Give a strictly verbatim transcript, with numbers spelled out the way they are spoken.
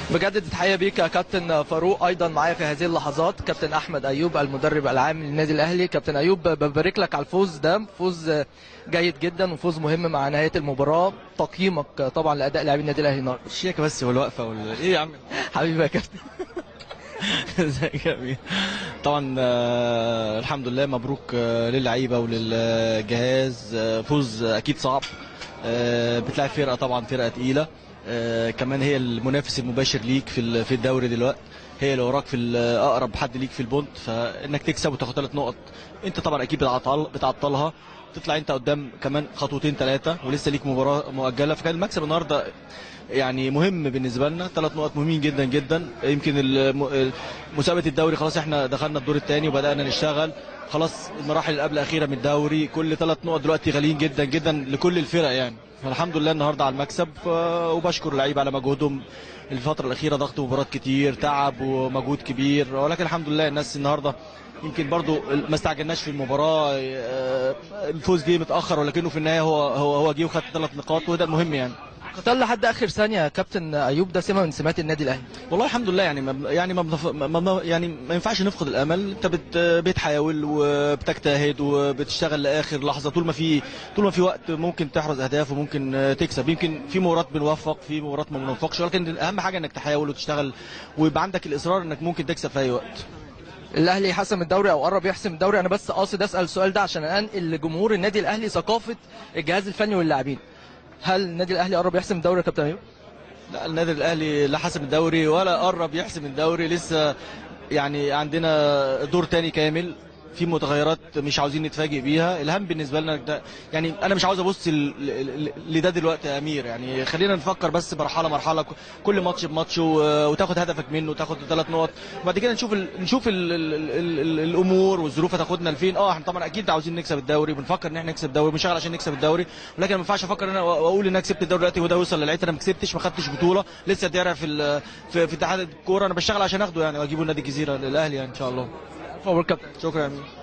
بجدد التحيه بيك يا كابتن فاروق. ايضا معايا في هذه اللحظات كابتن احمد ايوب المدرب العام للنادي الاهلي. كابتن ايوب، ببارك لك على الفوز ده، فوز جيد جدا وفوز مهم مع نهايه المباراه. تقييمك طبعا لاداء لاعبي النادي الاهلي النهارده؟ الشياكه بس والوقفه وال... ايه يا عم. حبيبي يا كابتن. ازيك يا امين. طبعا آه الحمد لله، مبروك آه للعيبه وللجهاز. آه فوز اكيد صعب. آه بتلعب فرقه، طبعا فرقه تقيله. آه كمان هي المنافس المباشر ليك في في الدوري دلوقتي، هي اللي وراك في اقرب حد ليك في البونت، فانك تكسب وتاخد ثلاث نقط انت طبعا اكيد بتعطل بتعطلها، تطلع انت قدام كمان خطوتين ثلاثه ولسه ليك مباراه مؤجله. فكان المكسب النهارده يعني مهم بالنسبه لنا، ثلاث نقط مهمين جدا جدا. يمكن مسابقه الدوري خلاص احنا دخلنا الدور الثاني وبدانا نشتغل خلاص، المراحل اللي قبل الاخيره من الدوري، كل ثلاث نقط دلوقتي غاليين جدا جدا لكل الفرق يعني. فالحمد لله النهارده على المكسب، وبشكر اللعيبه على مجهودهم الفتره الاخيره، ضغط مباريات كتير، تعب ومجهود كبير، ولكن الحمد لله الناس النهارده يمكن برضو ما استعجلناش في المباراه. الفوز جه متاخر ولكنه في النهايه هو هو هو جه وخد ثلاث نقاط وده المهم يعني. قتال لحد اخر ثانيه يا كابتن ايوب، ده سمه من سمات النادي الاهلي. والله الحمد لله يعني ما يعني ما, بنف... ما يعني ما ينفعش نفقد الامل. انت بت... بتحاول وبتجتهد وبتشتغل لاخر لحظه، طول ما في طول ما في وقت ممكن تحرز اهداف وممكن تكسب. يمكن في مباريات بنوفق، في مباريات ما بنوفقش، ولكن اهم حاجه انك تحاول وتشتغل ويبقى عندك الاصرار انك ممكن تكسب في اي وقت. الاهلي حسم الدوري او قرب يحسم الدوري، انا بس قاصد اسال السؤال ده عشان انقل لجمهور النادي الاهلي ثقافه الجهاز الفني واللاعبين. هل النادي الاهلي قرب يحسم الدوري يا كابتن ايوب؟ لا، النادي الاهلي لا حسم الدوري ولا قرب يحسم الدوري، لسه يعني عندنا دور تاني كامل، في متغيرات مش عاوزين نتفاجئ بيها. الهم بالنسبه لنا ده يعني انا مش عاوز ابص لده دلوقتي يا امير، يعني خلينا نفكر بس مرحله مرحله، كل ماتش بماتش وتاخد هدفك منه وتاخد ثلاث نقط، وبعد كده نشوف ال نشوف ال ال ال ال الامور والظروف هتاخدنا لفين. اه احنا طبعا اكيد عاوزين نكسب الدوري، بنفكر ان احنا نكسب الدوري، بنشتغل عشان نكسب الدوري، ولكن ما ينفعش افكر انا واقول ان انا كسبت الدوري دلوقتي وده يوصل للعيد انا ما كسبتش، ما خدتش بطوله، لسه دايره في في, في اتحاد الكوره، انا بشتغل عشان اخده يعني واجيبه النادي الجزيره للاهلي يعني ان شاء الله. فور كابتن. شكرا يا امين.